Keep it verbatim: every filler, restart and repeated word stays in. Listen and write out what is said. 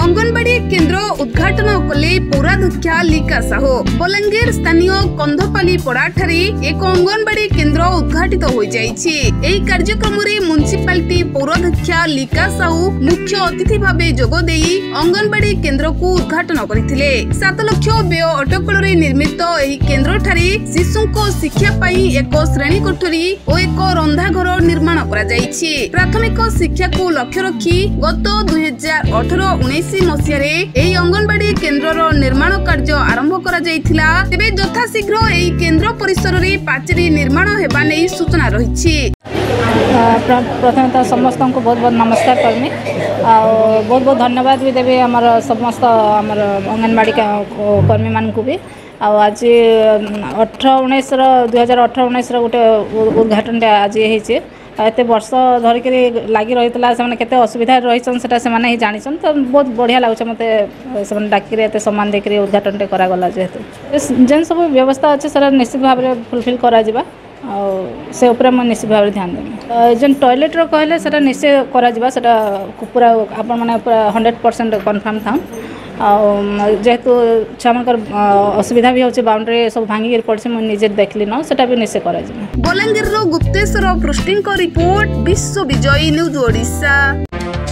अंगनवाड़ी केन्द्र उद्घाटन कले पौराध्यक्षा लिका साहू। बलांगीर स्थानीय कंधपाली पड़ाठारे एक अंगनवाड़ी केन्द्र उद्घाटित हो जाइछि। एही कार्यक्रम रे म्युनिसिपालिटी पौराध्यक्षा लिका साहू मुख्य अतिथि भाबे जोग देई अंगनवाड़ी केन्द्र को उद्घाटन करथिले। सात लाख व्यय अटकल रे निर्मित एही केन्द्र ठारे शिशुको शिक्षा पई एक श्रेणी कोठरी और एक रंधाघर निर्माण करा जाइछि। प्राथमिक शिक्षा को लक्ष्य रखी गत दुई हजार अठारह उन्नीस मसीह एही अंगनवाड़ी केन्द्र निर्माण कार्य आरंभ करा जाइथिला। तेबे यथाशीघ्र एही केन्द्र परिसर रे पाचेरी निर्माण हेबा नै सूचना रहिछि। प्रथम तो समस्त को बहुत बहुत नमस्कार करमी बहुत बहुत धन्यवाद भी देवी आमर समस्त आमर अंगनवाड़ी कर्मी मान को भी। आज अठर उन्नीस दुई हजार अठर उन्नीस गोटे उद्घाटन आज होती। एत वर्ष धरिक लगी रही से असुविधा रही ही जानी तो बहुत बढ़िया लगुच मत से डाक सम्मान देकर उद्घाटन करागला। जेहेतु जेन सब व्यवस्था अच्छे सर निश्चित भाव में फुलफिल करा से उपरे मैं निश्चित भाव ध्यान देवी। जेन टॉयलेट रो कहले सेटा निश्चय करा जिबा सेटा पूरा आपण माने पूरा हंड्रेड परसेंट कन्फर्म था। जेहेतु छुआमकर असुविधा भी होचे बाउंड्री सब भांगी पड़े मुझे निजे देखली न सेटा भी निश्चय करा जिबा। बलांगीर रो गुप्तेश्वर पृष्टिंग रिपोर्ट विश्व विजयी न्यूज ओडिशा।